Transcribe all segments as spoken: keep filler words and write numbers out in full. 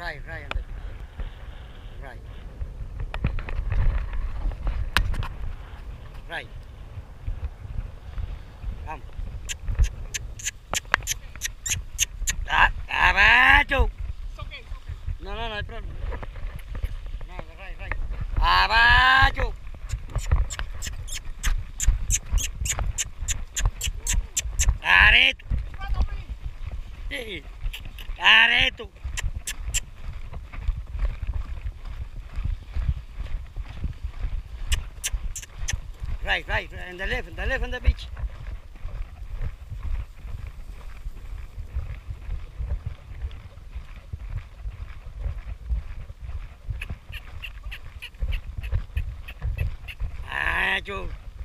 Right, right on the beach. Right. Right. Come. Ah, abajo. It's okay, it's okay. No, no, no hay problema. No, right, right. Abajo. Areto. In front of me. Sí. Areto. Right, right, in the left, in the left on the beach. Ah, yo.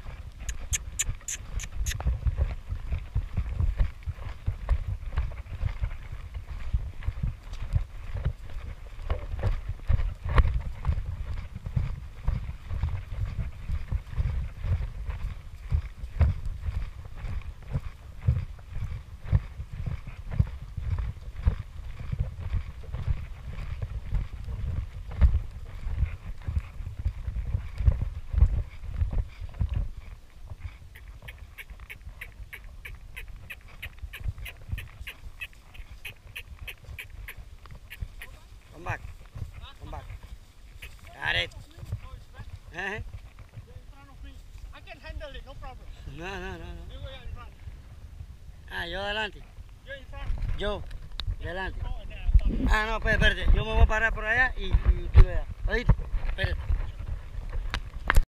Come back. Come back. Got it. No, it's back. Uh-huh. You're in front of me. I can handle it, no problem. No, no, no, no. You go in front. Ah, yo adelante. You're in front. Yo. Adelante. Go and then I'll stop. Ah, no, pues espérate. Yo me voy a parar por allá y, y tú allá. ¿Oíste? Espérate.